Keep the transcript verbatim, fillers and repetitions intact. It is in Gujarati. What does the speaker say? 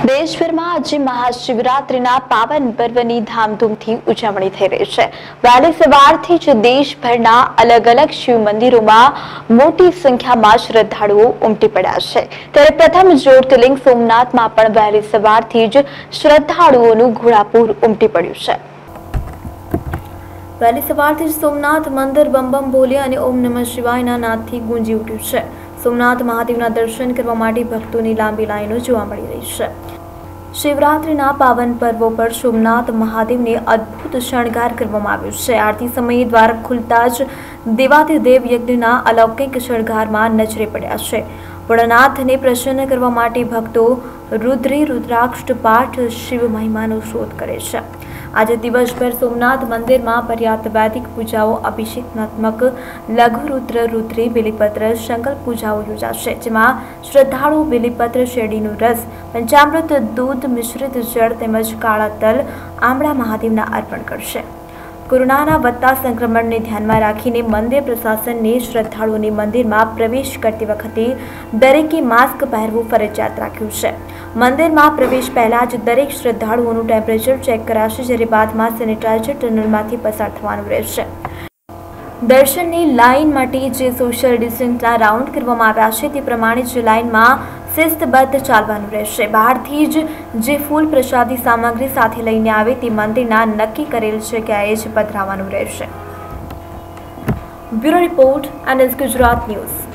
દેશભરમાં આજે મહાશિવરાત્રિના પાવન પર્વની ધામધૂમથી ઉજવણી થઈ રહી છે। વહેલી સવારથી જ દેશભરના અલગ અલગ શિવ મંદિરોમાં મોટી સંખ્યામાં શ્રદ્ધાળુઓ ઉમટી પડ્યા છે। ત્યારે પ્રથમ જ્યોતિર્લિંગ સોમનાથમાં પણ વહેલી સવારથી જ શ્રદ્ધાળુઓનું ઘોડાપૂર ઉમટી પડ્યું છે। વહેલી સવારથી જ સોમનાથ મંદિર બમ બમ બોલે અને ઓમ નમઃ શિવાયના નાદથી ગુંજી ઉઠ્યું છે। સોમનાથ મહાદેવના દર્શન કરવા માટે ભક્તોની લાંબી લાઈનો જોવા મળી રહી છે। શિવરાત્રિના પાવન પર્વો પર સોમનાથ મહાદેવને અદ્ભુત શણગાર કરવામાં આવ્યો છે। આરતી સમયે દ્વાર ખુલતા જ દેવાધિદેવ યજ્ઞના અલૌકિક શણગારમાં નજરે પડ્યા છે। ભોળાનાથને પ્રસન્ન કરવા માટે ભક્તો રુદ્રી રુદ્રાક્ષ પાઠ શિવ મહિમાનો શોધ કરે છે। આજે દિવસભર સોમનાથ મંદિરમાં પર્યાપ્ત વૈદિક પૂજાઓ, અભિષેકાત્મક લઘુ રુદ્ર રુદ્રી બિલીપત્ર સંકલ્પ પૂજાઓ યોજાશે, જેમાં શ્રદ્ધાળુઓ બિલીપત્ર, શેરડીનો રસ, પંચામૃત, દૂધ મિશ્રિત જળ તેમજ કાળા તલ, આમળા મહાદેવના અર્પણ કરશે। કોરોનાના વધતા સંક્રમણને ધ્યાનમાં રાખીને મંદિર પ્રશાસને શ્રદ્ધાળુઓને મંદિરમાં પ્રવેશ કરતી વખતે દરેકે માસ્ક પહેરવું ફરજિયાત રાખ્યું છે। મંદિરમાં પ્રવેશ પહેલા જ દરેક શ્રદ્ધાળુઓનું ટેમ્પરેચર ચેક કરાશે, જ્યારે બાદમાં સેનિટાઇઝર ટનલમાંથી પસાર થવાનું રહેશે। દર્શનની લાઇન માટે જે સોશિયલ ડિસ્ટન્સના રાઉન્ડ કરવામાં આવ્યા છે તે પ્રમાણે જ લાઇનમાં શિસ્તબદ્ધ ચાલવાનું રહેશે। બહારથી જ જે ફૂલ પ્રસાદી સામગ્રી સાથે લઈને આવે તે મંદિરના નક્કી કરેલ જગ્યાએ જ પધરાવવાનું રહેશે। Bureau report, NS Gujarat news.